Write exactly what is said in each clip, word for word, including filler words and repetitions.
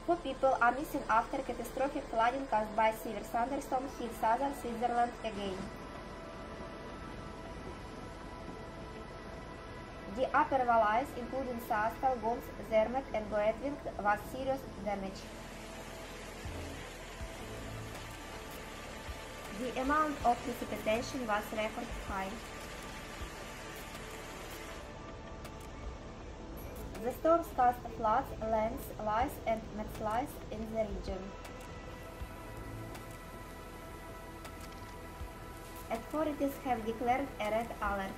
Two people are missing after catastrophic flooding caused by severe thunderstorms hit southern Switzerland again. The Upper Valais, including Saastal, Goms, Zermatt and Goettwing, was serious damage. The amount of precipitation was record high. The storms caused floods, landslides and mudslides in the region. Authorities have declared a red alert.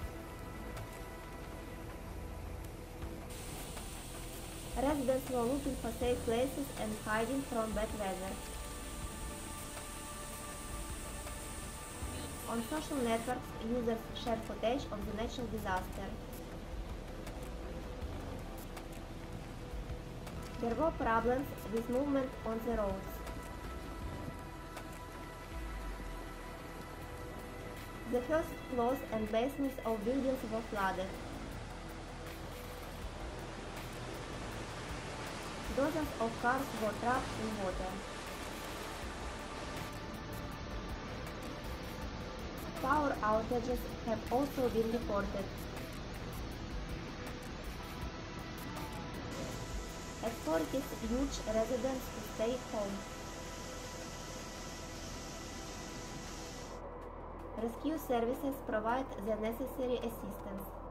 Residents were looking for safe places and hiding from bad weather. On social networks, users shared footage of the natural disaster. There were problems with movement on the roads. The first floors and basements of buildings were flooded. Dozens of cars were trapped in water. Power outages have also been reported. Authorities urge residents to stay home. Rescue services provide the necessary assistance.